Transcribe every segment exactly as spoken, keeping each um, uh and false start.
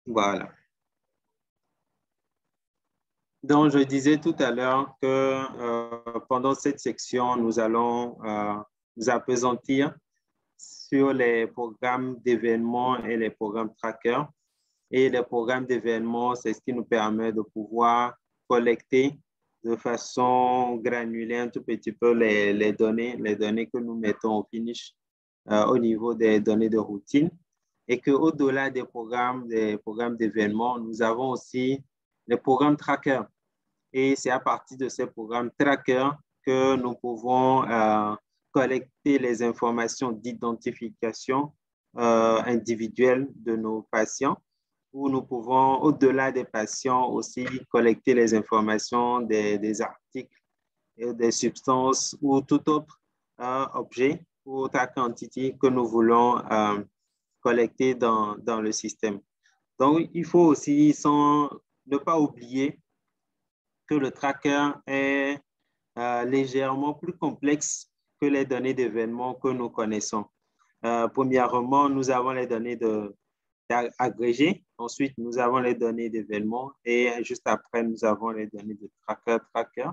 Voilà. Donc, je disais tout à l'heure que euh, pendant cette section, nous allons euh, nous appesantir sur les programmes d'événements et les programmes trackers. Et les programmes d'événements, c'est ce qui nous permet de pouvoir collecter de façon granulaire un tout petit peu les, les données, les données que nous mettons au finish euh, au niveau des données de routine. Et qu'au-delà des programmes, des programmes d'événements, nous avons aussi les programmes trackers. Et c'est à partir de ces programmes trackers que nous pouvons euh, collecter les informations d'identification euh, individuelle de nos patients, où nous pouvons, au-delà des patients, aussi collecter les informations des, des articles, et des substances ou tout autre euh, objet ou autre quantité que nous voulons euh, collecter dans, dans le système. Donc, il faut aussi sans, ne pas oublier que le tracker est euh, légèrement plus complexe que les données d'événements que nous connaissons. Euh, premièrement, nous avons les données de, agrégées. Ensuite, nous avons les données d'événements. Et juste après, nous avons les données de tracker, tracker.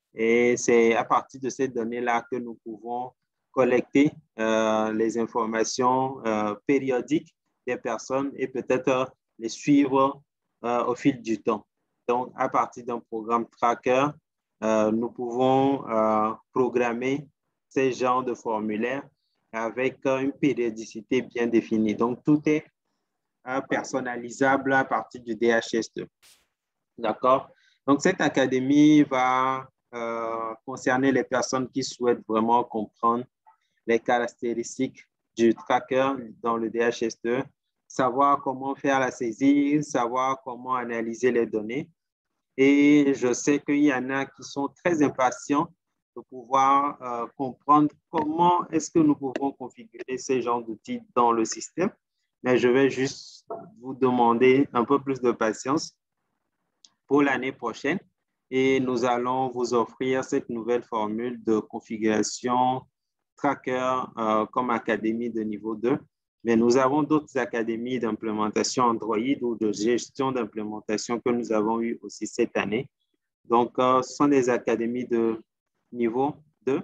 Et c'est à partir de ces données-là que nous pouvons collecter euh, les informations euh, périodiques des personnes et peut-être les suivre euh, au fil du temps. Donc, à partir d'un programme tracker, euh, nous pouvons euh, programmer ces genres de formulaires avec une périodicité bien définie. Donc, tout est euh, personnalisable à partir du D H S deux. D'accord? Donc, cette académie va euh, concerner les personnes qui souhaitent vraiment comprendre les caractéristiques du tracker dans le D H S deux, savoir comment faire la saisie, savoir comment analyser les données. Et je sais qu'il y en a qui sont très impatients de pouvoir euh, comprendre comment est-ce que nous pouvons configurer ces genres d'outils dans le système. Mais je vais juste vous demander un peu plus de patience pour l'année prochaine et nous allons vous offrir cette nouvelle formule de configuration tracker euh, comme académie de niveau deux. Mais nous avons d'autres académies d'implémentation Android ou de gestion d'implémentation que nous avons eues aussi cette année. Donc, euh, ce sont des académies de niveau deux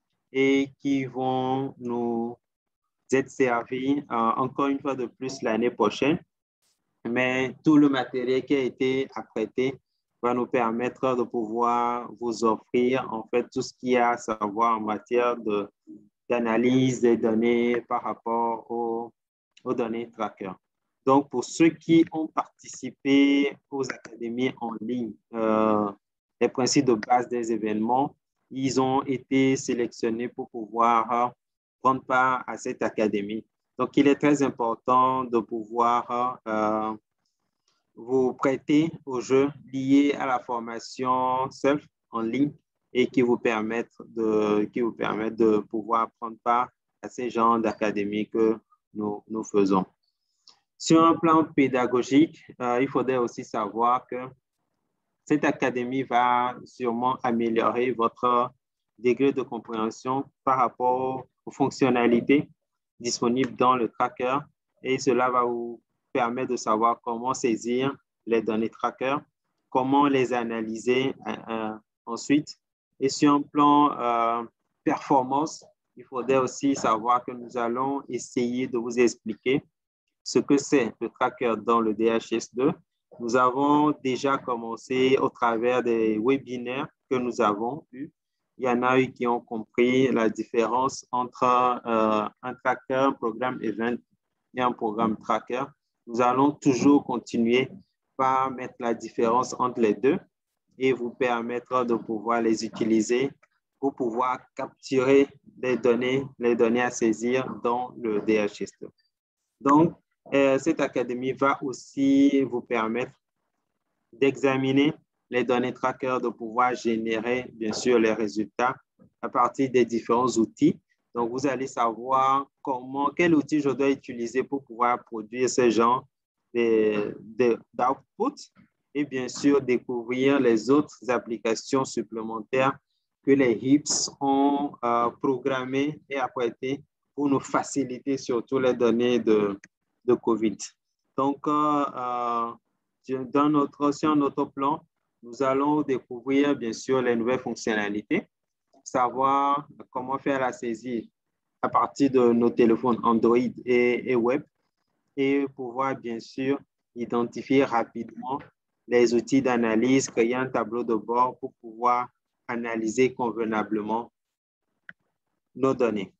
et qui vont nous être servies euh, encore une fois de plus l'année prochaine. Mais tout le matériel qui a été apprêté va nous permettre de pouvoir vous offrir en fait tout ce qu'il y a à savoir en matière de, d'analyse des données par rapport aux, aux données tracker. Donc, pour ceux qui ont participé aux académies en ligne, euh, les principes de base des événements, ils ont été sélectionnés pour pouvoir prendre part à cette académie. Donc, il est très important de pouvoir euh, vous prêter aux jeux liés à la formation self en ligne et qui vous permettent de, qui vous permettent de pouvoir prendre part à ces genres d'académies que nous, nous faisons. Sur un plan pédagogique, euh, il faudrait aussi savoir que cette académie va sûrement améliorer votre degré de compréhension par rapport aux fonctionnalités disponibles dans le tracker et cela va vous permettre de savoir comment saisir les données tracker, comment les analyser euh, ensuite. Et sur un plan euh, performance, il faudrait aussi savoir que nous allons essayer de vous expliquer ce que c'est le tracker dans le D H S deux. Nous avons déjà commencé au travers des webinaires que nous avons eus. Il y en a eu qui ont compris la différence entre euh, un tracker, un programme event et un programme tracker. Nous allons toujours continuer par mettre la différence entre les deux et vous permettre de pouvoir les utiliser pour pouvoir capturer les données, les données à saisir dans le D H S deux. Donc, euh, cette académie va aussi vous permettre d'examiner les données tracker, de pouvoir générer, bien sûr, les résultats à partir des différents outils. Donc, vous allez savoir comment, quel outil je dois utiliser pour pouvoir produire ce genre d'output et bien sûr, découvrir les autres applications supplémentaires que les H I P S ont euh, programmées et apprêtées pour nous faciliter surtout les données de, de COVID. Donc, euh, euh, dans notre, sur notre plan, nous allons découvrir, bien sûr, les nouvelles fonctionnalités, savoir comment faire la saisie à partir de nos téléphones Android et, et web, et pouvoir, bien sûr, identifier rapidement les outils d'analyse, créer un tableau de bord pour pouvoir analyser convenablement nos données.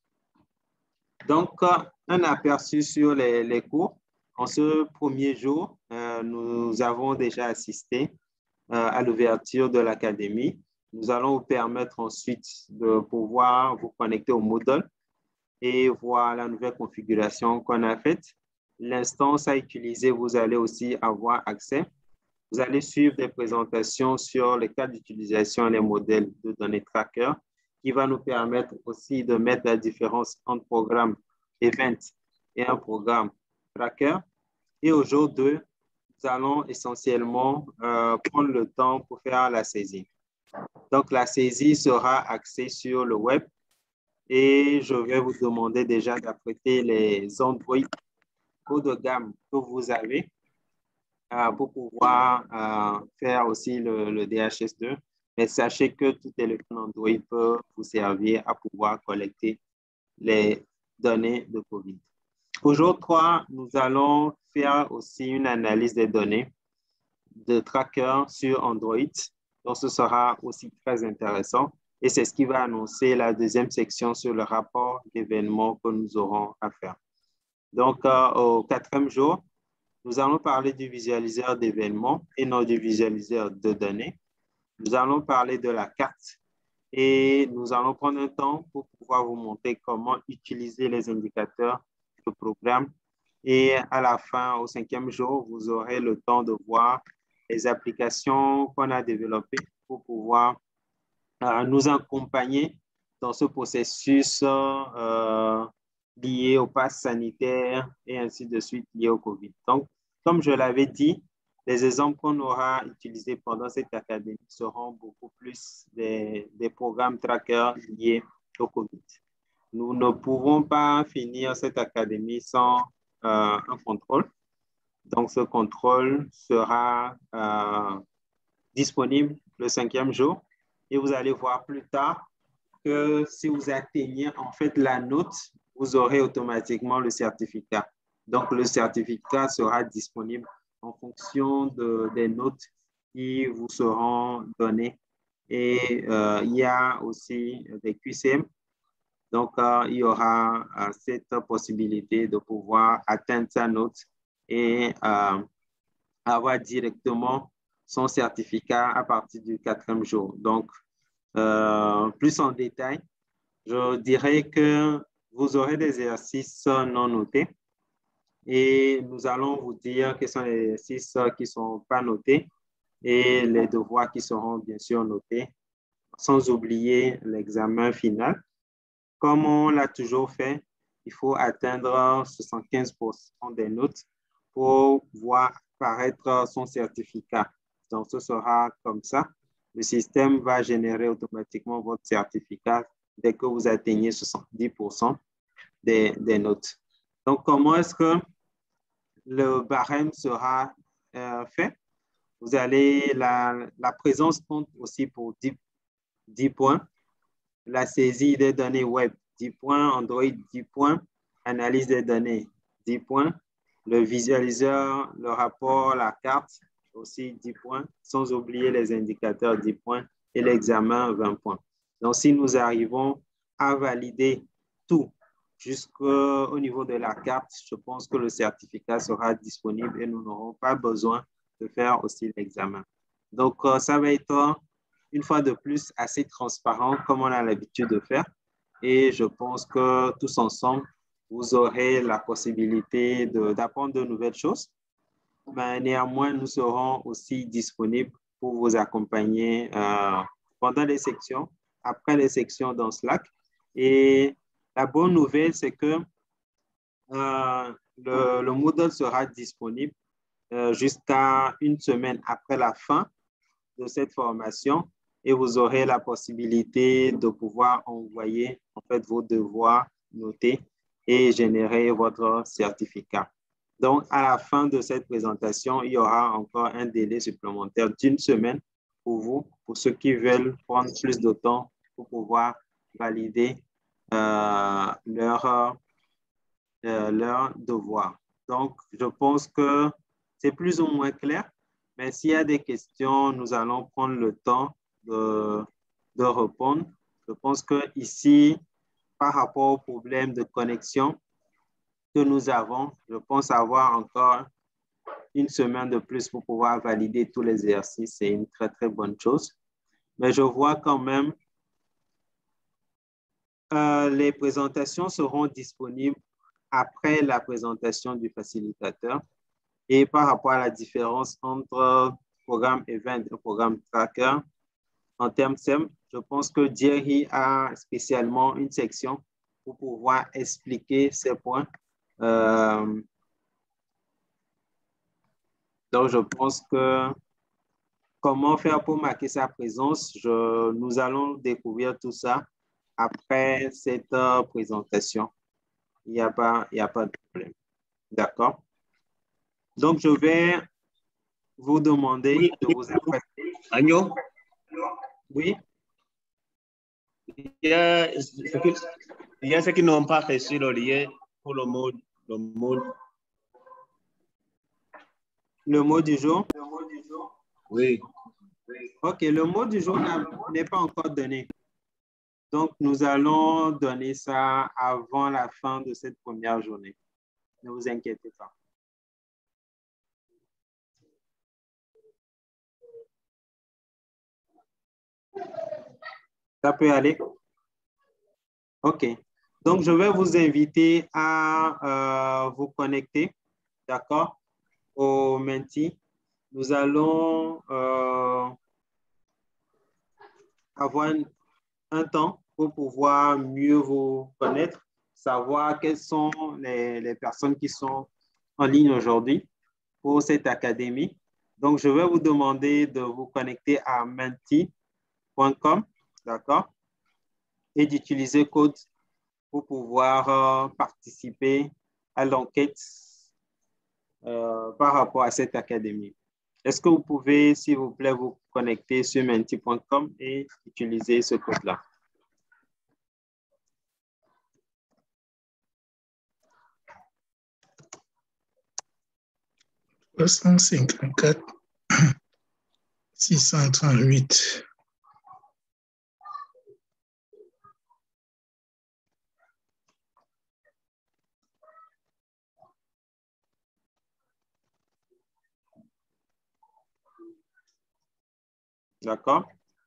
Donc, un aperçu sur les, les cours. En ce premier jour, euh, nous avons déjà assisté euh, à l'ouverture de l'académie. Nous allons vous permettre ensuite de pouvoir vous connecter au Moodle et voir la nouvelle configuration qu'on a faite. L'instance à utiliser, vous allez aussi avoir accès. Vous allez suivre des présentations sur les cas d'utilisation et les modèles de données tracker qui va nous permettre aussi de mettre la différence entre programme Event et un programme tracker. Et au jour deux, nous allons essentiellement euh, prendre le temps pour faire la saisie. Donc, la saisie sera axée sur le web et je vais vous demander déjà d'apprêter les Android haut de gamme que vous avez euh, pour pouvoir euh, faire aussi le, le D H S deux. Mais sachez que tout téléphone Android peut vous servir à pouvoir collecter les données de COVID. Au jour trois, nous allons faire aussi une analyse des données de tracker sur Android. Donc, ce sera aussi très intéressant. Et c'est ce qui va annoncer la deuxième section sur le rapport d'événements que nous aurons à faire. Donc, euh, au quatrième jour, nous allons parler du visualiseur d'événements et non du visualiseur de données. Nous allons parler de la carte et nous allons prendre un temps pour pouvoir vous montrer comment utiliser les indicateurs du programme. Et à la fin, au cinquième jour, vous aurez le temps de voir les applications qu'on a développées pour pouvoir euh, nous accompagner dans ce processus euh, lié au pass sanitaire et ainsi de suite lié au COVID. Donc, comme je l'avais dit, les exemples qu'on aura utilisés pendant cette académie seront beaucoup plus des, des programmes trackers liés au COVID. Nous ne pourrons pas finir cette académie sans euh, un contrôle. Donc, ce contrôle sera euh, disponible le cinquième jour. Et vous allez voir plus tard que si vous atteignez en fait la note, vous aurez automatiquement le certificat. Donc, le certificat sera disponible en fonction de, des notes qui vous seront données. Et euh, il y a aussi des Q C M. Donc, euh, il y aura euh, cette possibilité de pouvoir atteindre sa note et euh, avoir directement son certificat à partir du quatrième jour. Donc, euh, plus en détail, je dirais que vous aurez des exercices non notés et nous allons vous dire quels sont les exercices qui ne sont pas notés et les devoirs qui seront bien sûr notés, sans oublier l'examen final. Comme on l'a toujours fait, il faut atteindre soixante-quinze pour cent des notes pour voir apparaître son certificat. Donc, ce sera comme ça. Le système va générer automatiquement votre certificat dès que vous atteignez soixante-dix pour cent des, des notes. Donc, comment est-ce que le barème sera euh, fait? Vous allez, la, la présence compte aussi pour dix, dix points. La saisie des données web, dix points. Android, dix points. Analyse des données, dix points. Le visualiseur, le rapport, la carte, aussi dix points, sans oublier les indicateurs, dix points, et l'examen, vingt points. Donc, si nous arrivons à valider tout jusqu'au niveau de la carte, je pense que le certificat sera disponible et nous n'aurons pas besoin de faire aussi l'examen. Donc, ça va être une fois de plus assez transparent comme on a l'habitude de faire. Et je pense que tous ensemble, vous aurez la possibilité d'apprendre de, de nouvelles choses. Mais néanmoins, nous serons aussi disponibles pour vous accompagner euh, pendant les sections, après les sections dans Slack. Et la bonne nouvelle, c'est que euh, le, le Moodle sera disponible euh, jusqu'à une semaine après la fin de cette formation et vous aurez la possibilité de pouvoir envoyer en fait vos devoirs notés et générer votre certificat. Donc, à la fin de cette présentation, il y aura encore un délai supplémentaire d'une semaine pour vous, pour ceux qui veulent prendre plus de temps pour pouvoir valider euh, leur, euh, leur devoir. Donc, je pense que c'est plus ou moins clair, mais s'il y a des questions, nous allons prendre le temps de, de répondre. Je pense que ici, par rapport au problème de connexion que nous avons, je pense avoir encore une semaine de plus pour pouvoir valider tous les exercices. C'est une très, très bonne chose. Mais je vois quand même euh, les présentations seront disponibles après la présentation du facilitateur. Et par rapport à la différence entre programme Event et programme Tracker, en termes simples, je pense que Jerry a spécialement une section pour pouvoir expliquer ces points. Euh, donc, je pense que comment faire pour marquer sa présence, je, nous allons découvrir tout ça après cette euh, présentation. Il n'y a pas, il n'y a pas de problème. D'accord? Donc, je vais vous demander Oui, de vous apprêter. Agneau, Oui, il y a ceux qui, il y a ceux qui n'ont pas reçu le lien pour le mot, le mot. le mot du jour. Oui. OK, le mot du jour n'est pas encore donné. Donc, nous allons donner ça avant la fin de cette première journée. Ne vous inquiétez pas. Ça peut aller? OK. Donc, je vais vous inviter à euh, vous connecter, d'accord, au Menti. Nous allons euh, avoir un, un temps pour pouvoir mieux vous connaître, savoir quelles sont les, les personnes qui sont en ligne aujourd'hui pour cette académie. Donc, je vais vous demander de vous connecter à menti point com, d'accord, et d'utiliser code pour pouvoir euh, participer à l'enquête euh, par rapport à cette académie. Est-ce que vous pouvez, s'il vous plaît, vous connecter sur menti point com et utiliser ce code-là? trois cent cinquante-quatre, six cent trente-huit. D'accord?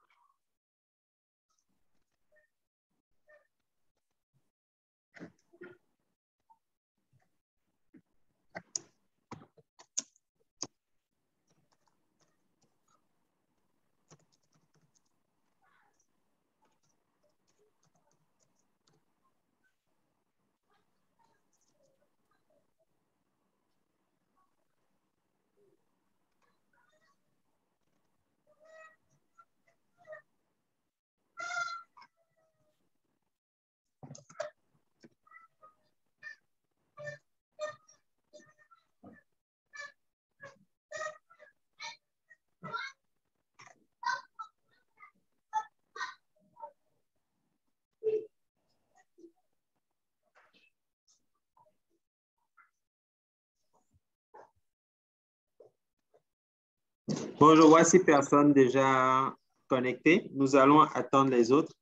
Bon, je vois six personnes déjà connectées. Nous allons attendre les autres.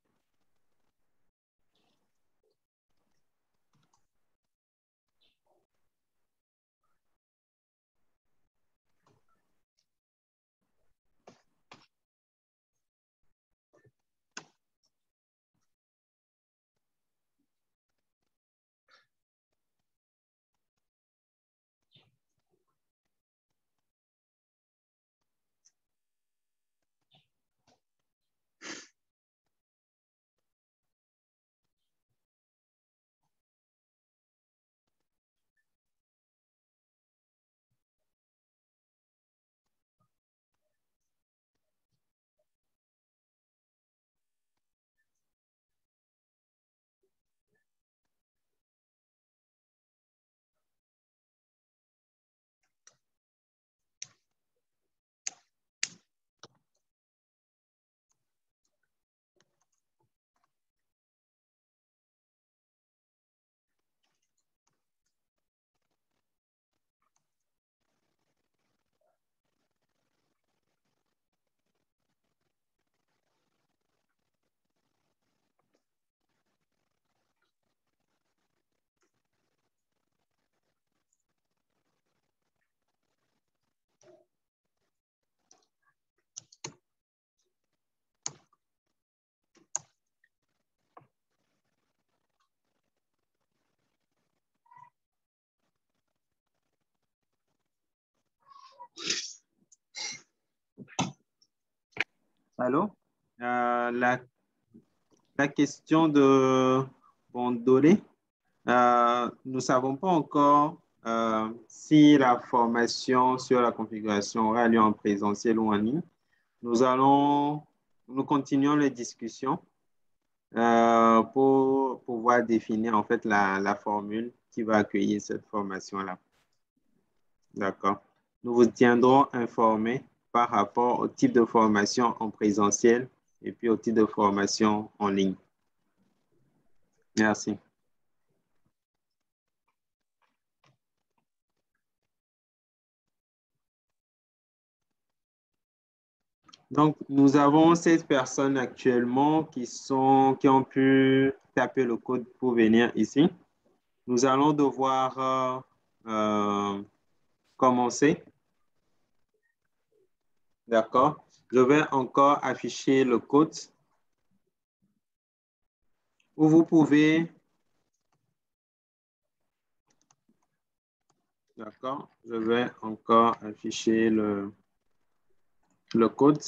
Allô? Euh, la, la question de Bondolé, euh, nous ne savons pas encore euh, si la formation sur la configuration aura lieu en présentiel ou en ligne. Nous allons, nous continuons les discussions euh, pour pouvoir définir en fait la, la formule qui va accueillir cette formation-là. D'accord. Nous vous tiendrons informés par rapport au type de formation en présentiel et puis au type de formation en ligne. Merci. Donc, nous avons seize personnes actuellement qui, sont, qui ont pu taper le code pour venir ici. Nous allons devoir euh, euh, commencer. D'accord. Je vais encore afficher le code où vous pouvez. D'accord. Je vais encore afficher le, le code.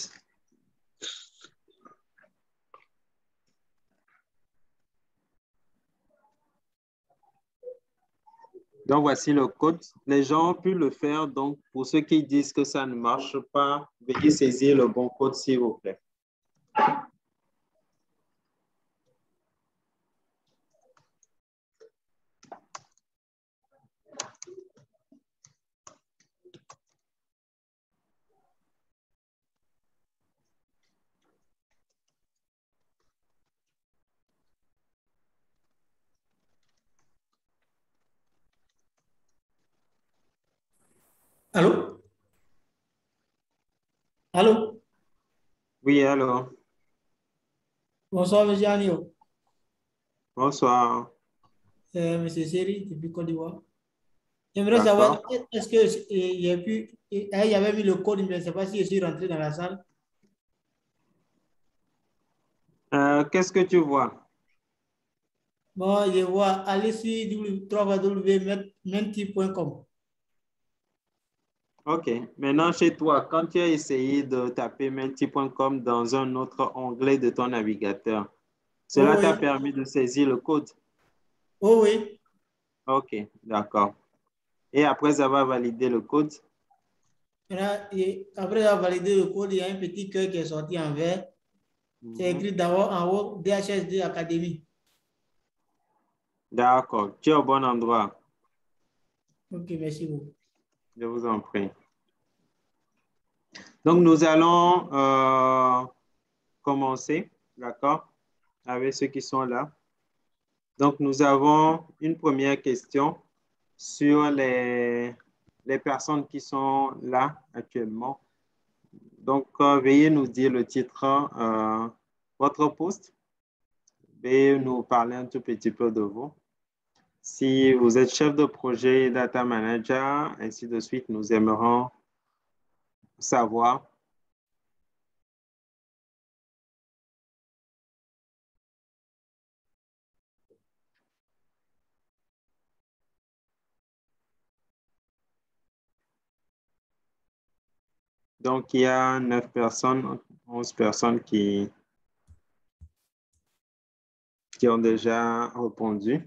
Donc, voici le code. Les gens ont pu le faire. Donc, pour ceux qui disent que ça ne marche pas, veuillez saisir le bon code, s'il vous plaît. Allô? Allô? Oui, alors. Bonsoir, monsieur Anio. Bonsoir. Euh, monsieur Seri, depuis Côte d'Ivoire. J'aimerais savoir, D'accord. est-ce que il y a pu, il y avait mis le code, mais je ne sais pas si je suis rentré dans la salle. Euh, Qu'est-ce que tu vois? Moi, je vois aller sur w w w point menti point com. OK. Maintenant, chez toi, quand tu as essayé de taper menti point com dans un autre onglet de ton navigateur, Oh cela t'a oui, permis de saisir le code? oh oui. OK, d'accord. Et après avoir validé le code? Maintenant, et après avoir validé le code, il y a un petit cœur qui est sorti en vert. C'est Mhm. écrit d'abord en haut D H S deux Academy. D'accord. Tu es au bon endroit. Ok, merci beaucoup. Je vous en prie. Donc, nous allons euh, commencer, d'accord, avec ceux qui sont là. Donc, nous avons une première question sur les, les personnes qui sont là actuellement. Donc, euh, veuillez nous dire le titre, euh, votre poste. Veuillez nous parler un tout petit peu de vous. Si vous êtes chef de projet, data manager, ainsi de suite, nous aimerons savoir. Donc, il y a neuf personnes, onze personnes qui, qui ont déjà répondu.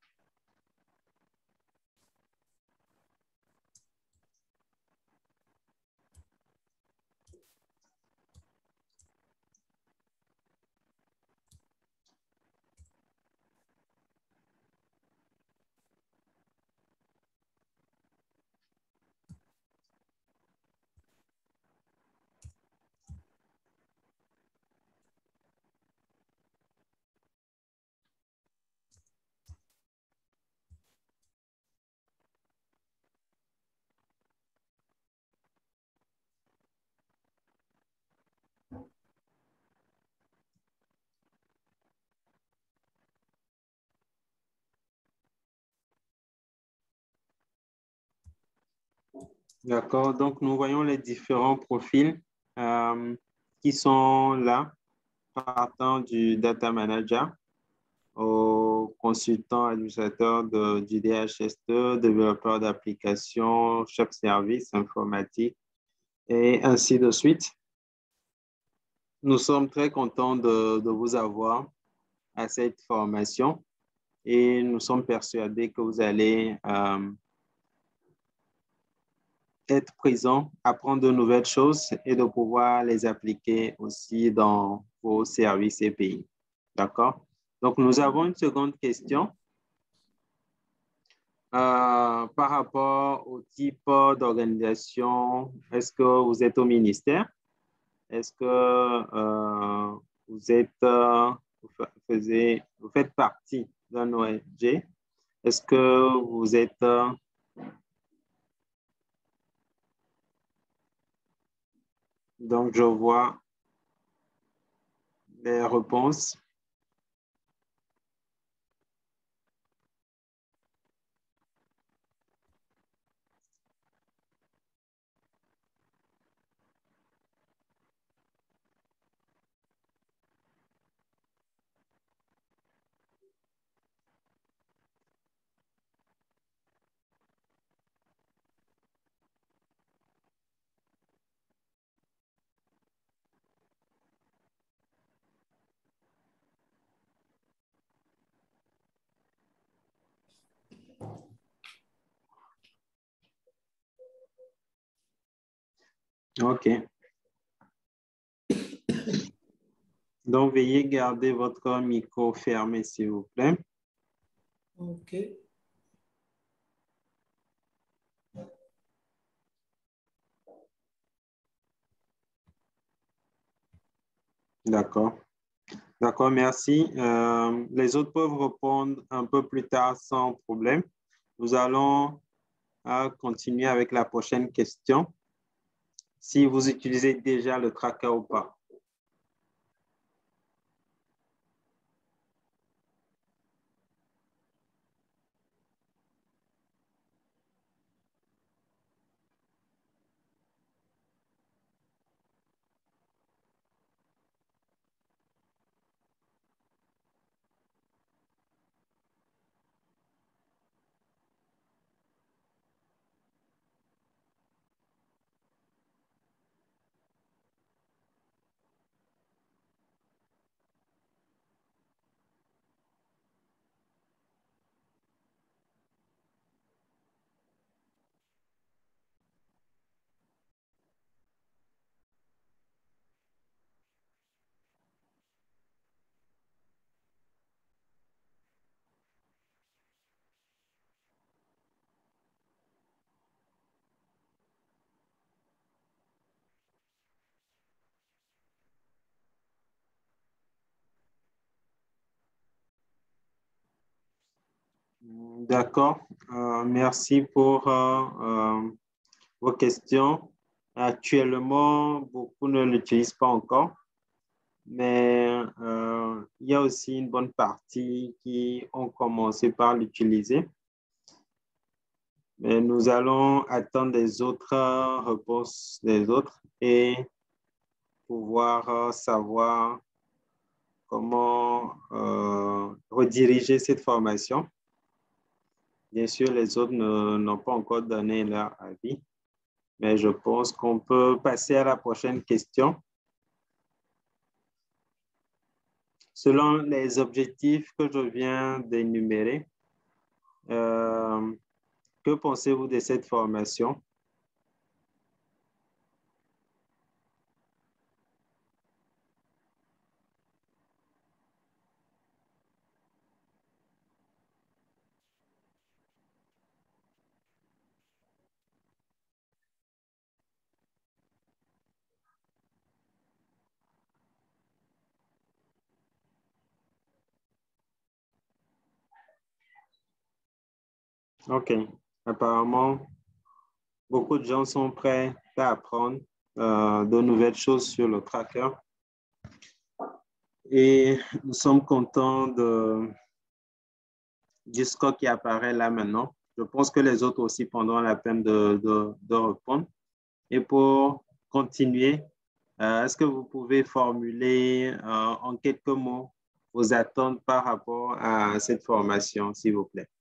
D'accord, donc nous voyons les différents profils euh, qui sont là, partant du data manager au consultant administrateur de, du D H S deux, développeur d'applications, chef service informatique, et ainsi de suite. Nous sommes très contents de, de vous avoir à cette formation et nous sommes persuadés que vous allez euh, être présent, apprendre de nouvelles choses et de pouvoir les appliquer aussi dans vos services et pays. D'accord? Donc, nous avons une seconde question. Euh, par rapport au type d'organisation, est-ce que vous êtes au ministère? Est-ce que euh, vous êtes, euh, vous, faisiez, vous faites partie d'un O N G? Est-ce que vous êtes euh, donc je vois les réponses. OK. Donc, veuillez garder votre micro fermé, s'il vous plaît. OK. D'accord. D'accord, merci. Euh, les autres peuvent répondre un peu plus tard sans problème. Nous allons euh, continuer avec la prochaine question. Si vous utilisez déjà le tracker ou pas. D'accord. Euh, merci pour euh, euh, vos questions. Actuellement, beaucoup ne l'utilisent pas encore, mais euh, il y a aussi une bonne partie qui ont commencé par l'utiliser. Mais nous allons attendre les autres réponses des autres et pouvoir euh, savoir comment euh, rediriger cette formation. Bien sûr, les autres n'ont pas encore donné leur avis, mais je pense qu'on peut passer à la prochaine question. Selon les objectifs que je viens d'énumérer, euh, que pensez-vous de cette formation? OK. Apparemment, beaucoup de gens sont prêts à apprendre euh, de nouvelles choses sur le tracker. Et nous sommes contents de, du score qui apparaît là maintenant. Je pense que les autres aussi prendront la peine de, de, de répondre. Et pour continuer, euh, est-ce que vous pouvez formuler euh, en quelques mots vos attentes par rapport à cette formation, s'il vous plaît?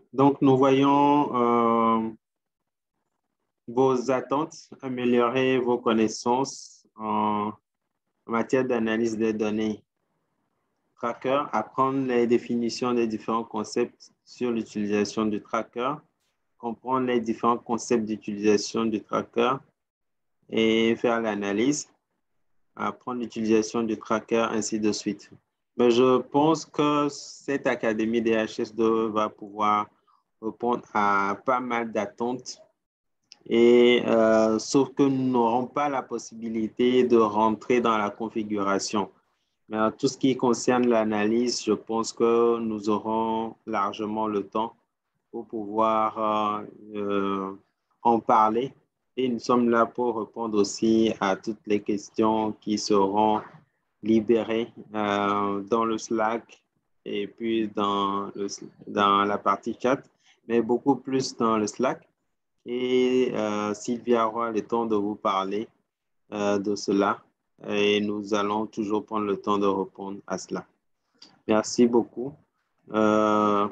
Donc, nous voyons euh, vos attentes, améliorer vos connaissances en, en matière d'analyse des données. Tracker, apprendre les définitions des différents concepts sur l'utilisation du tracker, comprendre les différents concepts d'utilisation du tracker et faire l'analyse, apprendre l'utilisation du tracker, ainsi de suite. Mais je pense que cette académie D H S deux va pouvoir répondre à pas mal d'attentes, et euh, sauf que nous n'aurons pas la possibilité de rentrer dans la configuration. Mais en tout ce qui concerne l'analyse, je pense que nous aurons largement le temps pour pouvoir euh, en parler. Et nous sommes là pour répondre aussi à toutes les questions qui seront libérées euh, dans le Slack et puis dans, le, dans la partie chat, mais beaucoup plus dans le Slack. Et euh, Sylvia aura le temps de vous parler euh, de cela. Et nous allons toujours prendre le temps de répondre à cela. Merci beaucoup. Euh,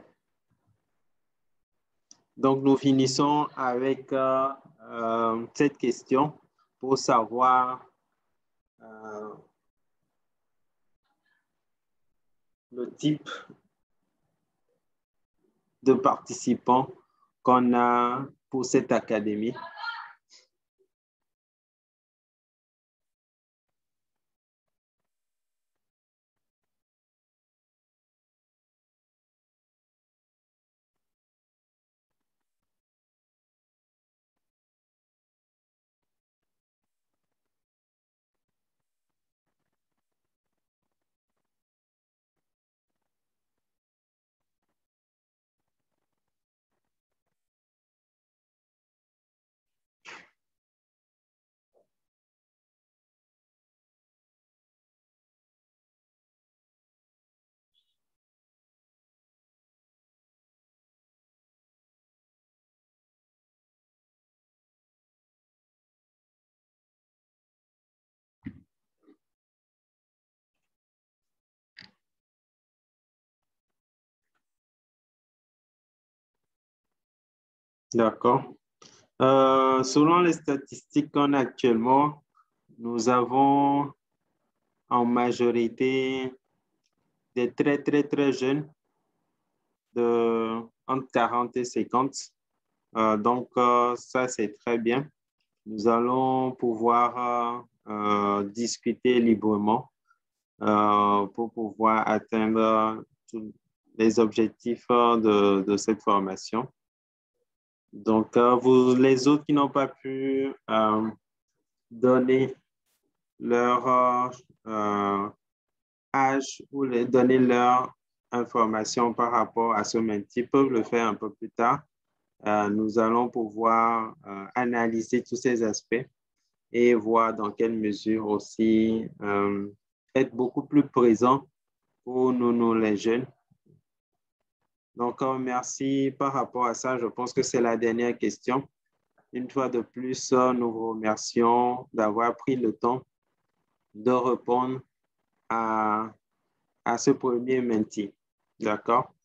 donc, nous finissons avec euh, euh, cette question pour savoir euh, le type de participants qu'on a pour cette académie. D'accord. Euh, selon les statistiques qu'on a actuellement, nous avons en majorité des très, très, très jeunes, de entre quarante et cinquante. Euh, donc, euh, ça, c'est très bien. Nous allons pouvoir euh, euh, discuter librement euh, pour pouvoir atteindre tous les objectifs euh, de, de cette formation. Donc, euh, vous, les autres qui n'ont pas pu euh, donner leur euh, âge ou les, donner leur information par rapport à ce métier peuvent le faire un peu plus tard. Euh, nous allons pouvoir euh, analyser tous ces aspects et voir dans quelle mesure aussi euh, être beaucoup plus présent pour nous, nous les jeunes. Donc, euh, merci par rapport à ça. Je pense que c'est la dernière question. Une fois de plus, euh, nous vous remercions d'avoir pris le temps de répondre à, à ce premier menti. D'accord?